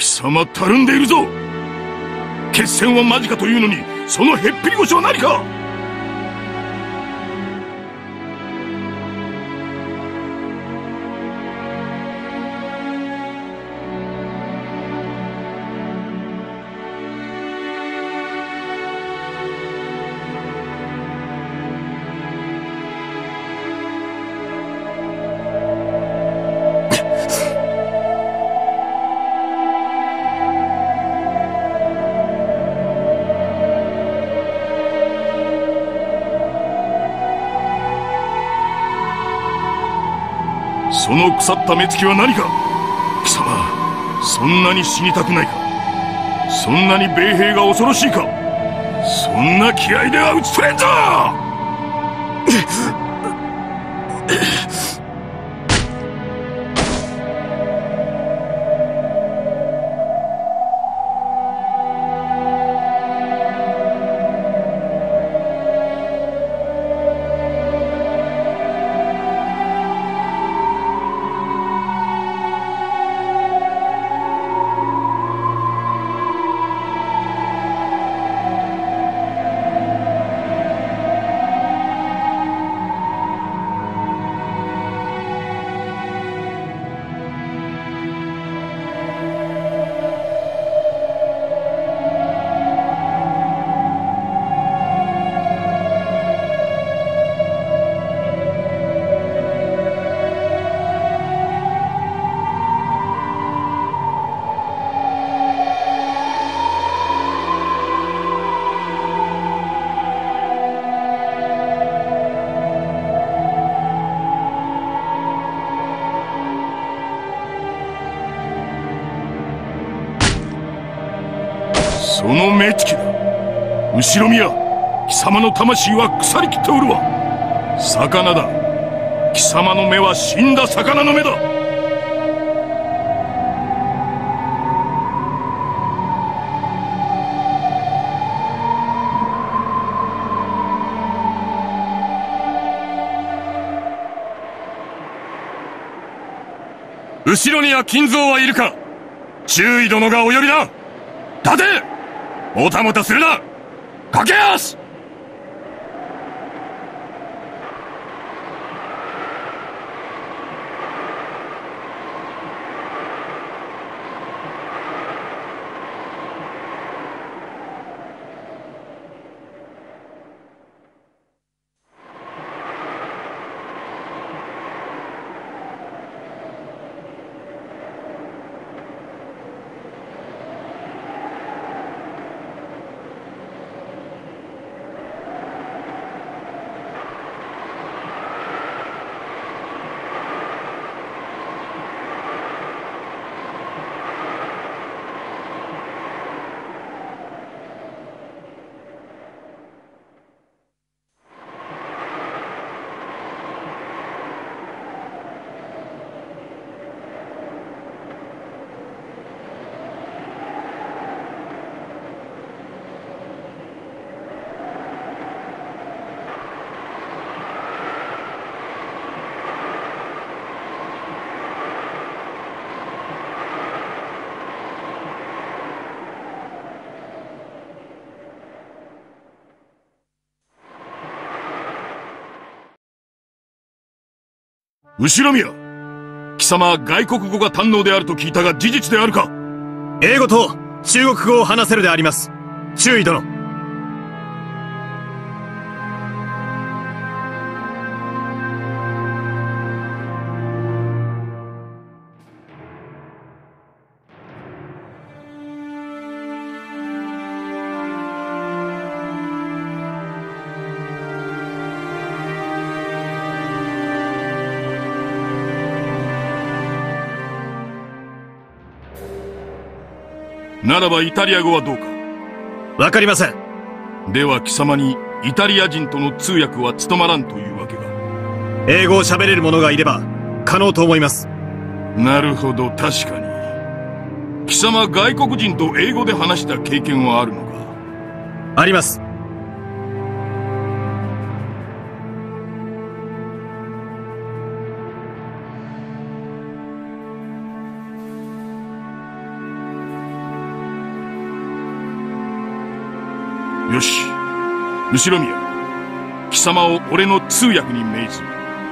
貴様たるんでいるぞ。決戦は間近というのに、そのへっぴり腰は何か。その腐った目つきは何か。貴様、そんなに死にたくないか。そんなに米兵が恐ろしいか。そんな気合では討ち取れんぞ。その目つきだ。後ろ宮、貴様の魂は腐りきっておるわ。魚だ。貴様の目は死んだ魚の目だ。 後ろには金蔵はいるか。注意殿がお呼びだ。立て。もたもたするな。駆け足。 後宮、貴様は外国語が堪能であると聞いたが事実であるか。 英語と中国語を話せるであります。注意殿。 ならばイタリア語はどうか。 わかりません。 では貴様にイタリア人との通訳は務まらんというわけか。 英語を喋れる者がいれば可能と思います。 なるほど、確かに。貴様外国人と英語で話した経験はあるのか。 あります。 よし、後ろ宮、貴様を俺の通訳に命ずる。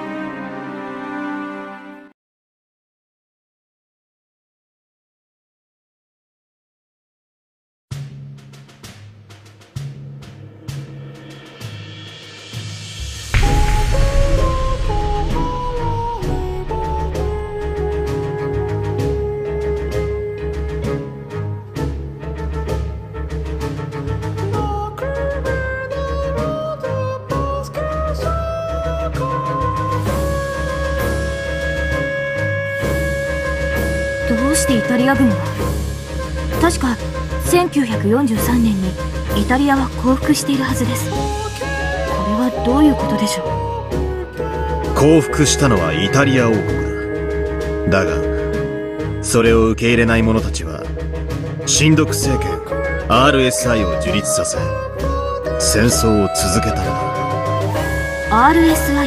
どうしてイタリア軍が？確か1943年にイタリアは降伏しているはずです。これはどういうことでしょう？ 降伏したのはイタリア王国だ。だがそれを受け入れない者たちは親独政権 RSI を樹立させ戦争を続けたのだ。 RSI？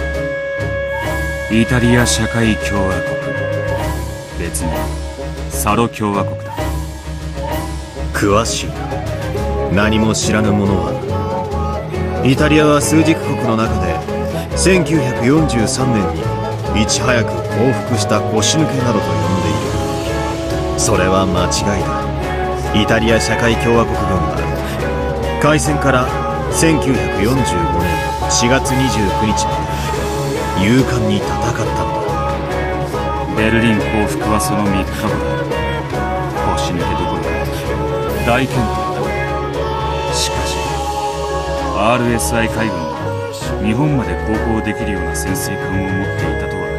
イタリア社会共和国、別名サロ共和国だ。 詳しいな。何も知らぬ者は、イタリアは枢軸国の中で1943年にいち早く降伏した腰抜けなどと呼んでいる。それは間違いだ。イタリア社会共和国軍は開戦から1945年4月29日まで勇敢に戦ったのだ。 ベルリン降伏はその3日後だ。腰抜けどころか大健闘だ。しかし RSI 海軍が日本まで航行できるような潜水艦を持っていたとは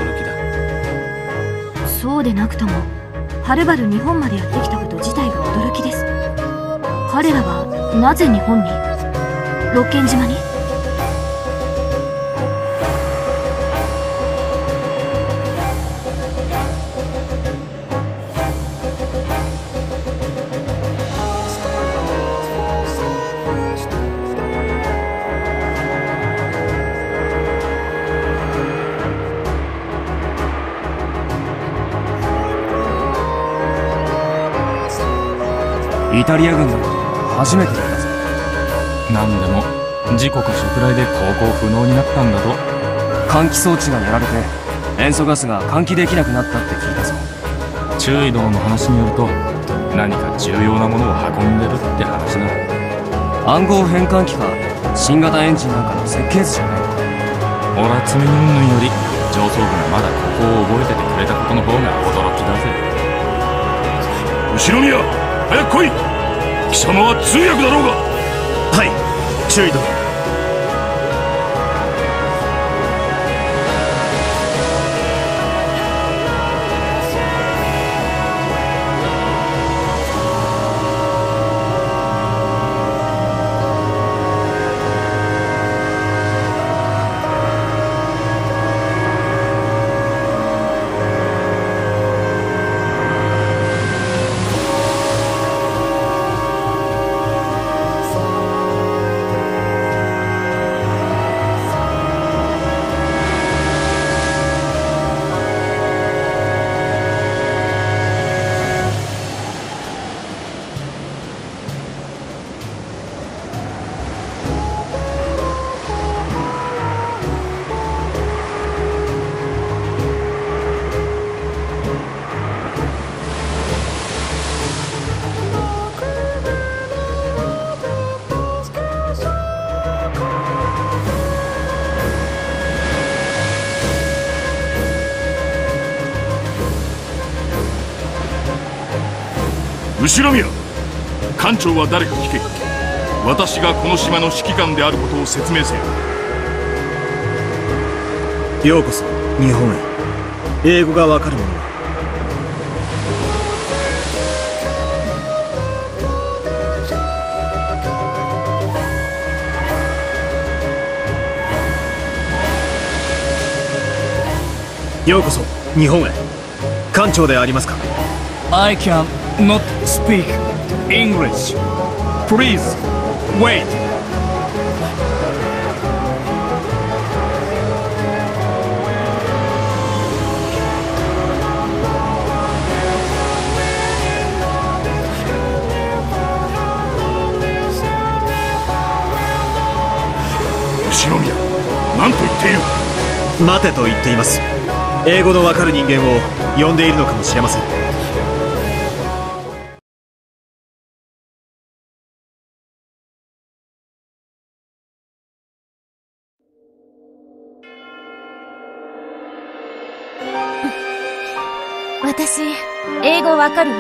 驚きだ。 そうでなくともはるばる日本までやってきたこと自体が驚きです。彼らはなぜ日本に、六軒島に？ イタリア軍の初めてだったぞ。なんでも事故か食雷で航行不能になったんだと。換気装置がやられて塩素ガスが換気できなくなったって聞いたぞ。中尉殿の話によると何か重要なものを運んでるって話だ。暗号変換器か新型エンジンなんかの設計図じゃない。俺は積み云々より上層部がまだここを覚えててくれたことの方が驚きだぜ。 後ろ宮、早く来い。貴様は通訳だろうが。 はい、中尉殿。 後ろ宮、艦長は誰か聞け。私がこの島の指揮官であることを説明せよ。 ようこそ日本へ。英語がわかる者は？ようこそ日本へ。艦長でありますか？ I can not speak English. Please wait. は待てと言っています。英語のわかる人間を呼んでいるのかもしれません。 私、英語わかるわ。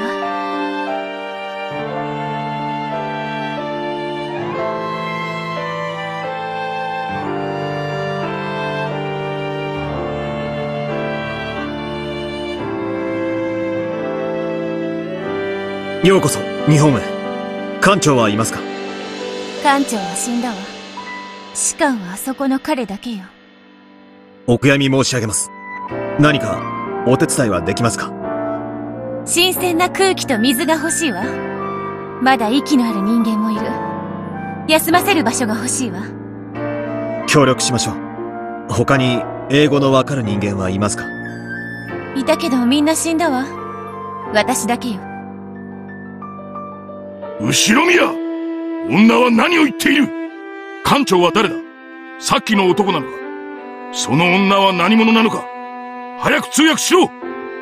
ようこそ日本へ。艦長はいますか？ 艦長は死んだわ。士官はあそこの彼だけよ。 お悔やみ申し上げます。何かお手伝いはできますか？ 新鮮な空気と水が欲しいわ。まだ息のある人間もいる。休ませる場所が欲しいわ。 協力しましょう。他に英語のわかる人間はいますか？ いたけどみんな死んだわ。私だけよ。 後ろ宮！女は何を言っている？艦長は誰だ？さっきの男なのか？その女は何者なのか？早く通訳しろ！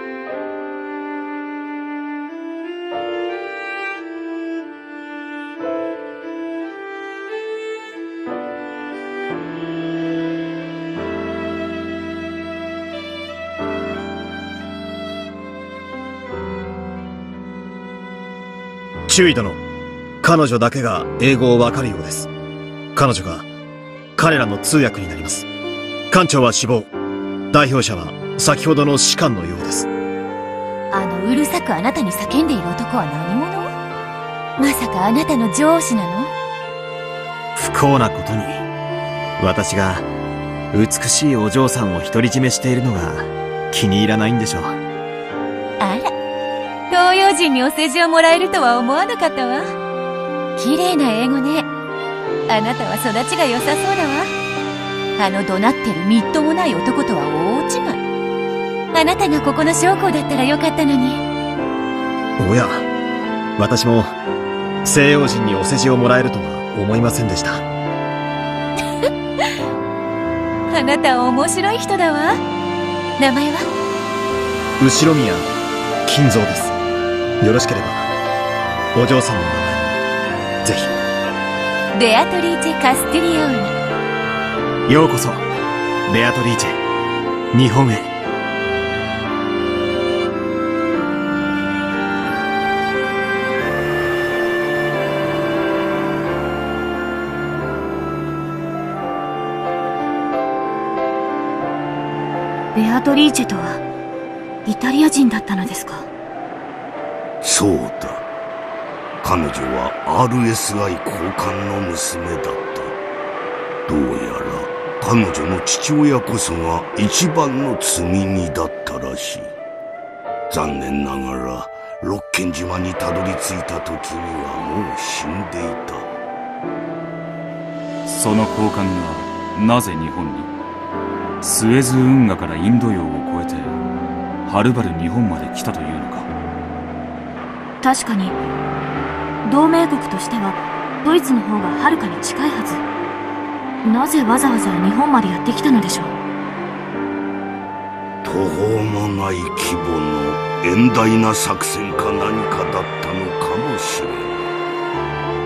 注意殿、彼女だけが英語をわかるようです。彼女が彼らの通訳になります。艦長は死亡。代表者は先ほどの士官のようです。 あのうるさくあなたに叫んでいる男は何者？まさかあなたの上司なの？ 不幸なことに、私が美しいお嬢さんを独り占めしているのが気に入らないんでしょう。 あら、東洋人にお世辞をもらえるとは思わなかったわ。綺麗な英語ね。あなたは育ちが良さそうだわ。あの怒鳴ってるみっともない男とは大違い。あなたがここの将校だったらよかったのに。 おや、私も西洋人にお世辞をもらえるとは思いませんでした。 あなたは面白い人だわ。名前は？ 後宮金蔵です。よろしければお嬢さんの名前ぜひ。 ベアトリーチェ・カスティリオーニ。 ようこそベアトリーチェ、日本へ。 ベアトリーチェとはイタリア人だったのですか？ そうだ。彼女は RSI 高官の娘だった。どうやら彼女の父親こそが一番の罪人だったらしい。残念ながらロッケン島にたどり着いた時にはもう死んでいた。 その高官がなぜ日本に？スエズ運河からインド洋を越えてはるばる日本まで来たというのか。 確かに同盟国としてはドイツの方がはるかに近いはず。なぜわざわざ日本までやってきたのでしょう？ 途方もない規模の遠大な作戦か何かだったのかもしれない。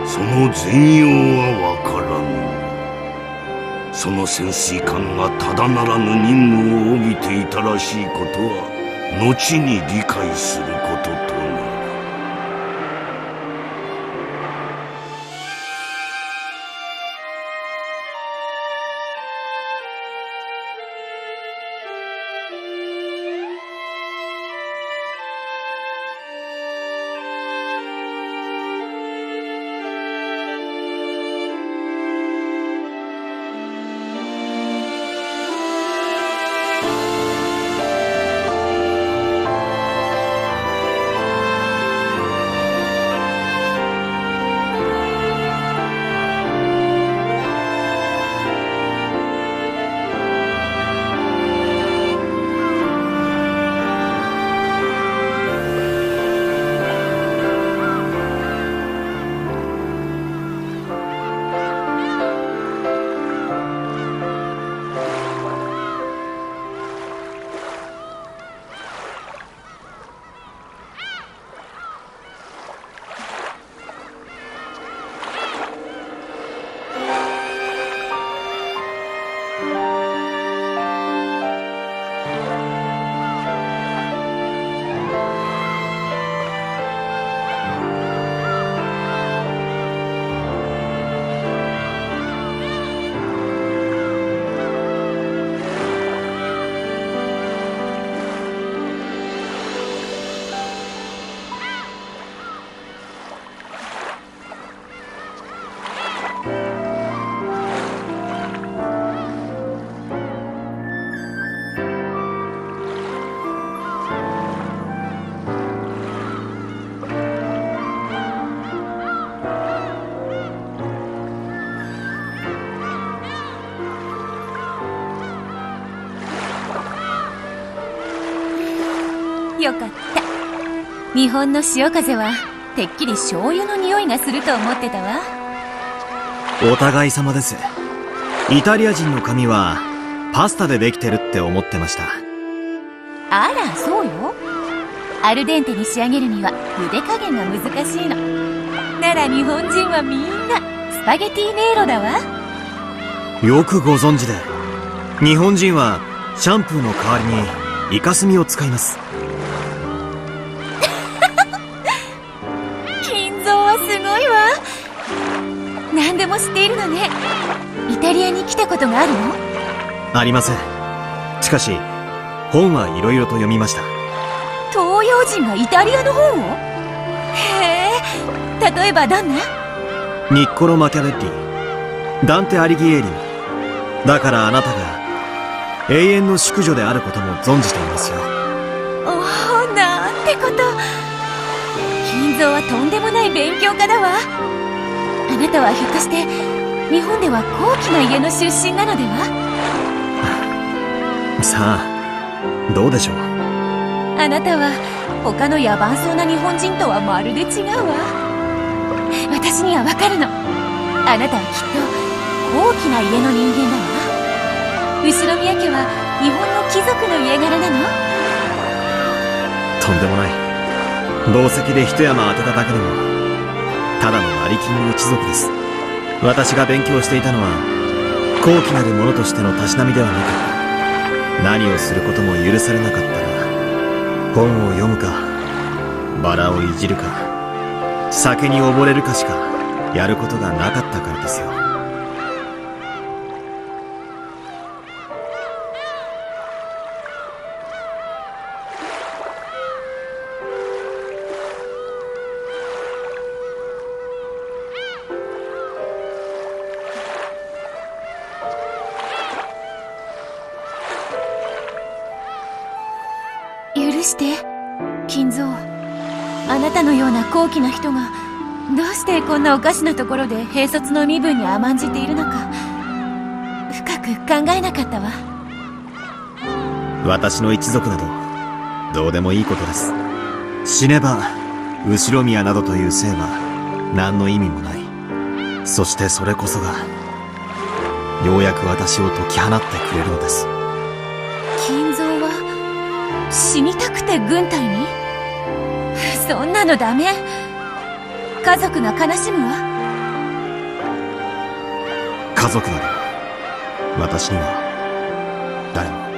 その全容はわからぬ。その潜水艦がただならぬ任務を帯びていたらしいことは後に理解することとなる。 よかった。日本の潮風はてっきり醤油の匂いがすると思ってたわ。 お互い様です。イタリア人の髪はパスタでできてるって思ってました。 あら、そうよ。アルデンテに仕上げるには茹で加減が難しいの。なら日本人はみんなスパゲティネイロだわ。 よくご存知で。日本人はシャンプーの代わりにイカスミを使います。 金蔵はすごいわ。何でも知っているのね。イタリアに来たことがあるの？ ありません。しかし本はいろいろと読みました。 東洋人がイタリアの本を？へえ、例えばどんな？ ニッコロ・マキャベッリ、ダンテ・アリギエーリ。だからあなたが永遠の淑女であることも存じていますよ。 おお、なんてこと。金蔵はとんでもない勉強家だわ。あなたはひょっとして日本では高貴な家の出身なのでは？ さあ、どうでしょう。 あなたは他の野蛮そうな日本人とはまるで違うわ。私にはわかるの。あなたはきっと大きな家の人間だわ。後宮家は日本の貴族の家柄なの？ とんでもない。紡績で一山当てただけでもただの成金の一族です。私が勉強していたのは高貴なる者としてのたしなみではなく、何をすることも許されなかったら本を読むかバラをいじるか酒に溺れるかしかやることがなかったからですよ。 許して、金蔵。あなたのような高貴な人がどうしてこんなおかしなところで兵卒の身分に甘んじているのか深く考えなかったわ。 私の一族などどうでもいいことです。死ねば後宮などという姓は何の意味もない。そしてそれこそがようやく私を解き放ってくれるのです。 金蔵は死にたくて軍隊に？そんなのダメ。家族が悲しむわ。 家族など私には誰も。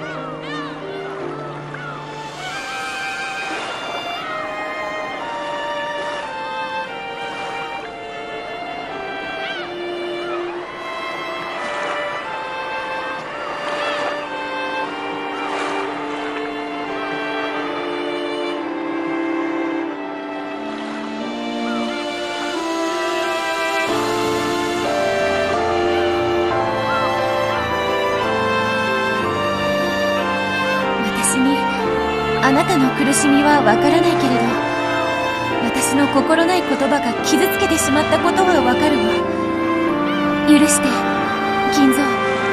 あなたの苦しみはわからないけれど、私の心ない言葉が傷つけてしまったことはわかるわ。許して、金蔵。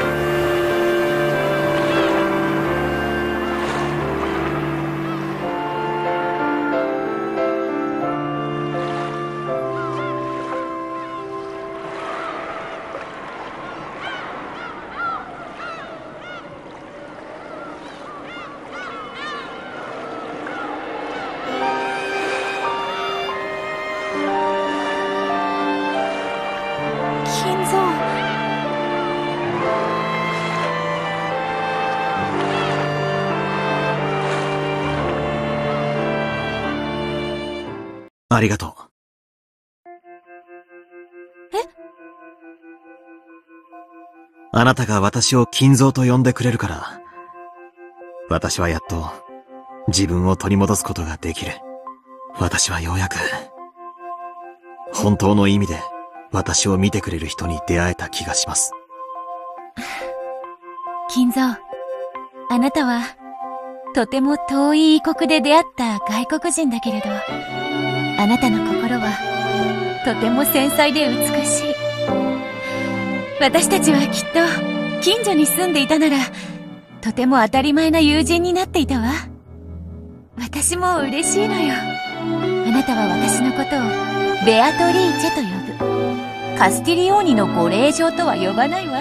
ありがとう。 え？ あなたが私を金蔵と呼んでくれるから、私はやっと自分を取り戻すことができる。私はようやく本当の意味で私を見てくれる人に出会えた気がします。 金蔵、あなたはとても遠い異国で出会った外国人だけれど、あなたの心はとても繊細で美しい。私たちはきっと近所に住んでいたならとても当たり前な友人になっていたわ。 私も嬉しいのよ。あなたは私のことをベアトリーチェと呼ぶ。カスティリオーニのご令嬢とは呼ばないわ。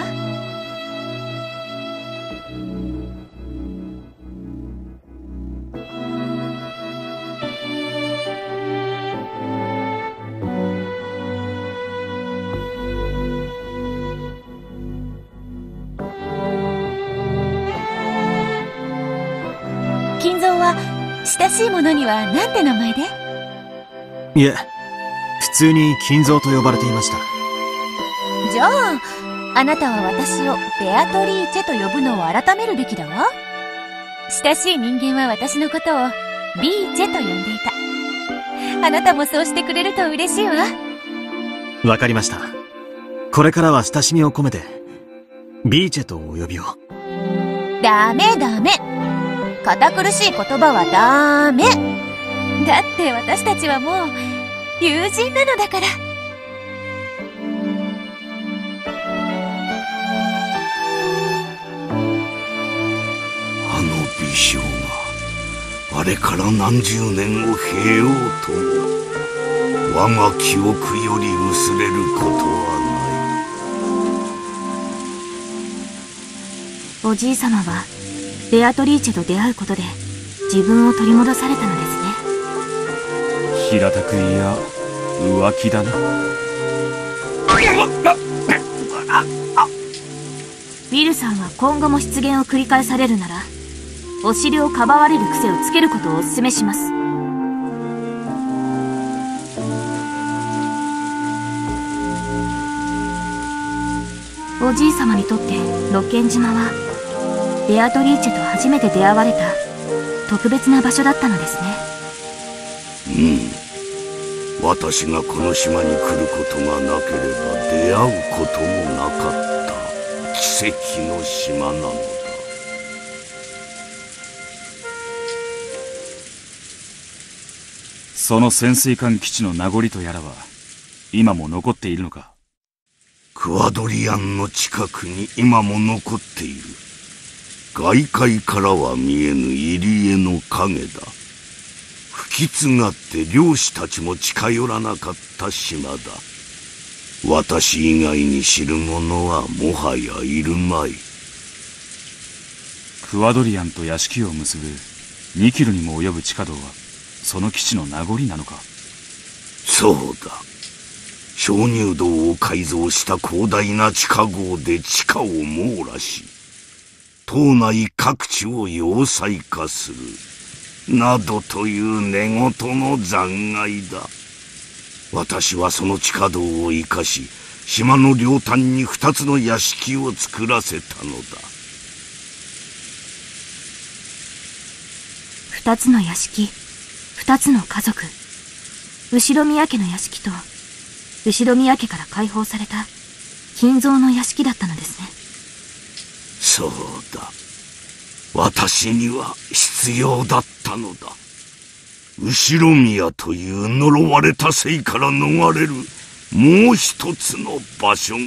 金蔵は親しい者には何て名前で？ いえ、普通に金蔵と呼ばれていました。 じゃあ、あなたは私をベアトリーチェと呼ぶのを改めるべきだわ。親しい人間は私のことをビーチェと呼んでいた。あなたもそうしてくれると嬉しいわ。 わかりました。これからは親しみを込めてビーチェとお呼びを。 ダメダメ。堅苦しい言葉はダメ。だって私たちはもう友人なのだから。 あの美少があれから何十年を経ようとも我が記憶より薄れることはない。おじいさまはベアトリーチェと出会うことで自分を取り戻されたのですね。 平たく言いや浮気だな。 ウィルさんは今後も失言を繰り返されるならお尻をかばわれる癖をつけることをお勧めします。おじいさまにとってロケン島はベアトリーチェと初めて出会われた特別な場所だったのですね。 私がこの島に来ることがなければ出会うこともなかった奇跡の島なのだ。 その潜水艦基地の名残とやらは今も残っているのか？ クワドリアンの近くに今も残っている。外界からは見えぬ入り江の影だ。不吉がって漁師たちも近寄らなかった島だ。私以外に知る者はもはやいるまい。 クワドリアンと屋敷を結ぶ2キロにも及ぶ地下道はその基地の名残なのか？ そうだ。鍾乳洞を改造した広大な地下壕で地下を網羅し島内各地を要塞化するなどという寝言の残骸だ。私はその地下道を生かし島の両端に2つの屋敷を作らせたのだ。 2つの屋敷、2つの家族。後宮家の屋敷と後宮家から解放された金蔵の屋敷だったのですね。 そうだ。私には必要だったのだ。後宮という呪われた生から逃れるもう一つの場所が。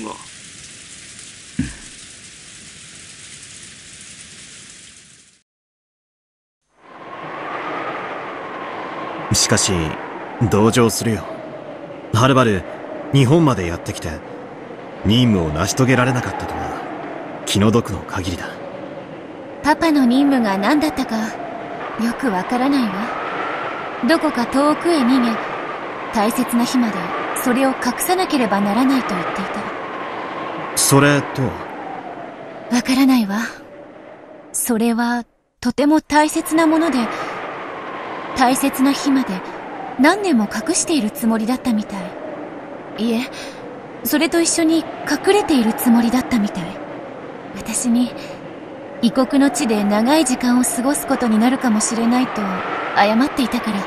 しかし同情するよ。はるばる日本までやってきて任務を成し遂げられなかったとは気の毒の限りだ。 パパの任務が何だったかよくわからないわ。どこか遠くへ逃げ大切な日までそれを隠さなければならないと言っていた。 それとは？ わからないわ。それはとても大切なもので大切な日まで何年も隠しているつもりだったみたい。いえ、それと一緒に隠れているつもりだったみたい。私に異国の地で長い時間を過ごすことになるかもしれないと謝っていたから。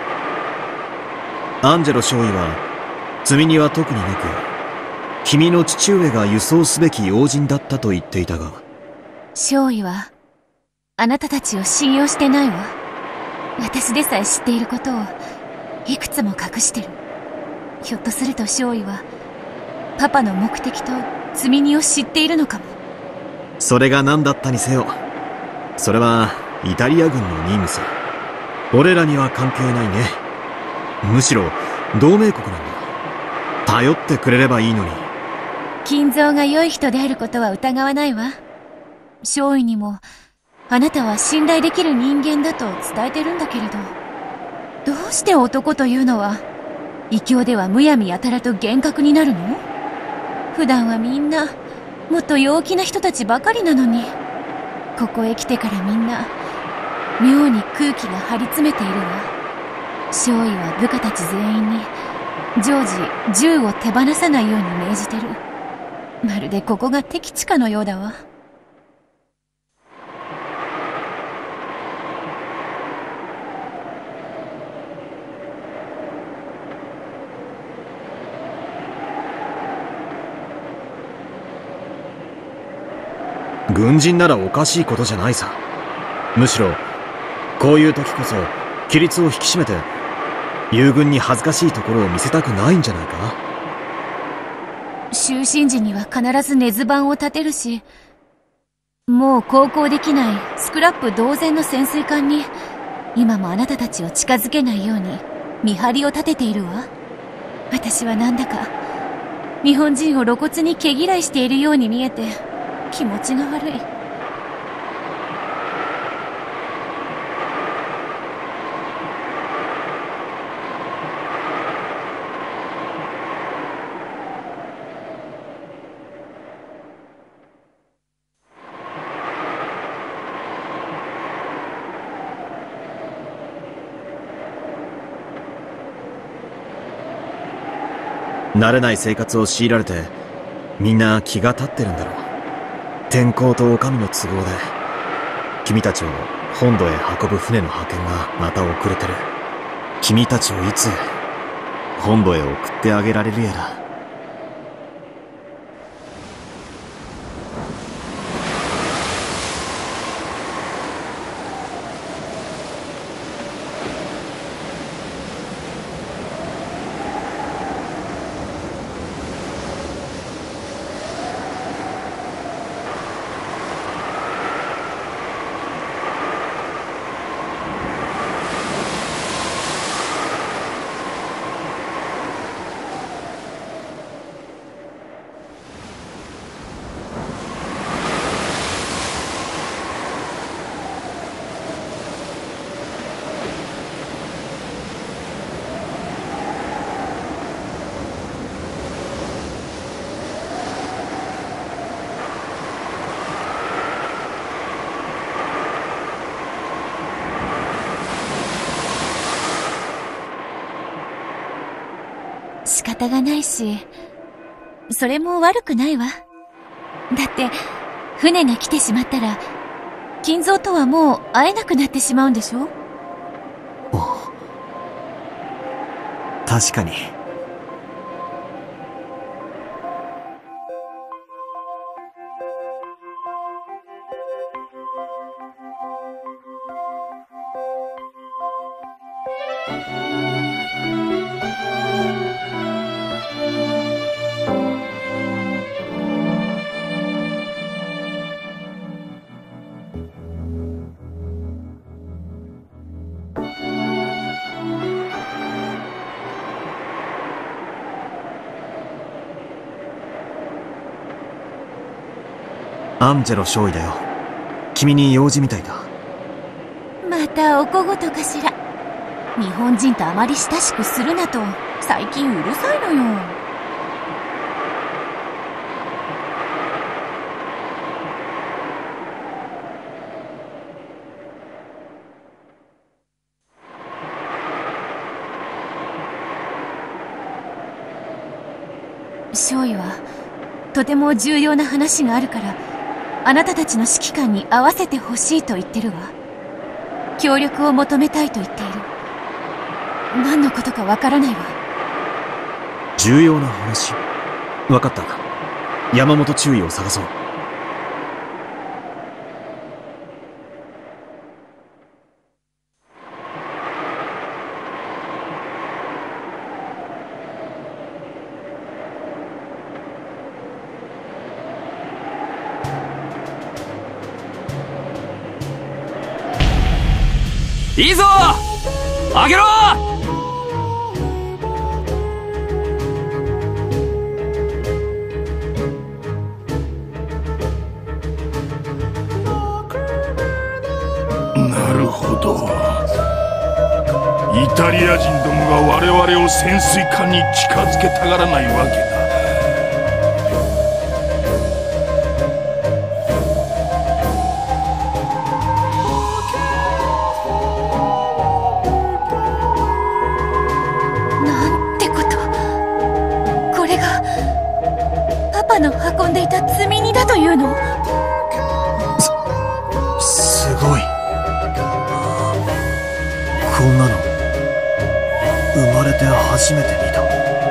アンジェロ少尉は積み荷は特になく君の父上が輸送すべき要人だったと言っていたが。 少尉はあなたたちを信用してないわ。私でさえ知っていることをいくつも隠してる。ひょっとすると少尉はパパの目的と積み荷を知っているのかも。 それが何だったにせよそれはイタリア軍の任務さ。 俺らには関係ないね。むしろ同盟国なんだ。頼ってくれればいいのに。 金蔵が良い人であることは疑わないわ。少尉にもあなたは信頼できる人間だと伝えてるんだけれど、どうして男というのは異教ではむやみやたらと厳格になるの？普段はみんなもっと陽気な人たちばかりなのに、ここへ来てからみんな妙に空気が張り詰めているわ。少尉は部下たち全員に常時銃を手放さないように命じてる。まるでここが敵地かのようだわ。 軍人ならおかしいことじゃないさ。むしろこういう時こそ規律を引き締めて友軍に恥ずかしいところを見せたくないんじゃないか。 就寝時には必ず根津板を立てるし、もう航行できないスクラップ同然の潜水艦に今もあなたたちを近づけないように見張りを立てているわ。私はなんだか日本人を露骨に毛嫌いしているように見えて気持ちが悪い。 慣れない生活を強いられてみんな気が立ってるんだろう。天候とお上の都合で君たちを本土へ運ぶ船の派遣がまた遅れてる。君たちをいつ本土へ送ってあげられるやら。 仕方がないし、それも悪くないわ。だって船が来てしまったら金蔵とはもう会えなくなってしまうんでしょ。 確かに。アンジェロ少尉だよ。君に用事みたいだ。 またお小言かしら。日本人とあまり親しくするなと最近うるさいのよ。少尉はとても重要な話があるからあなたたちの指揮官に合わせてほしいと言ってるわ。協力を求めたいと言っている。何のことかわからないわ。 重要な話。わかった。山本中尉を探そう。 いいぞ上げろ！ なるほど。イタリア人どもが我々を潜水艦に近づけたがらないわけだ。 なんてこと。これがパパの運んでいた積み荷だというの？ すごい。こんなの生まれて初めて見た。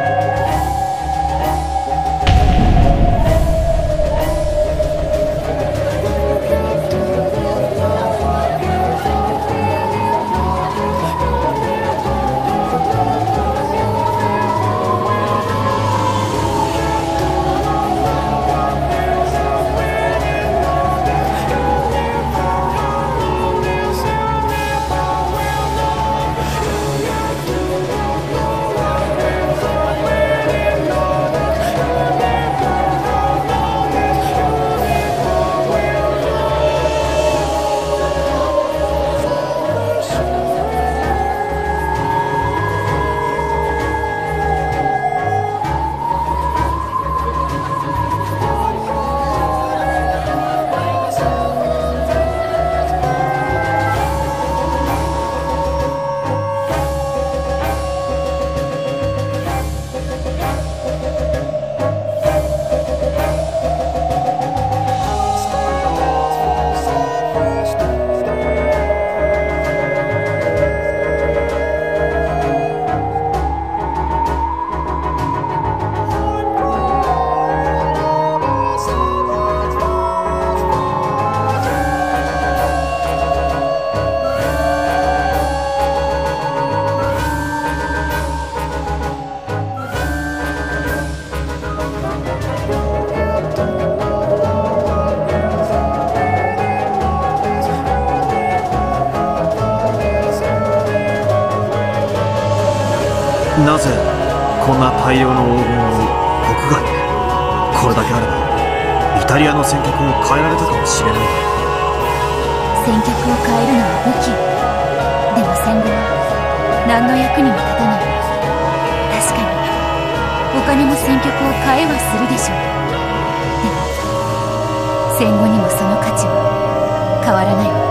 なぜこんな大量の黄金を国外へ。これだけあればイタリアの戦局を変えられたかもしれない。 戦局を変えるのは武器。でも戦後は何の役にも立たない。確かにお金も戦局を変えはするでしょう。でも戦後にもその価値は変わらないわ。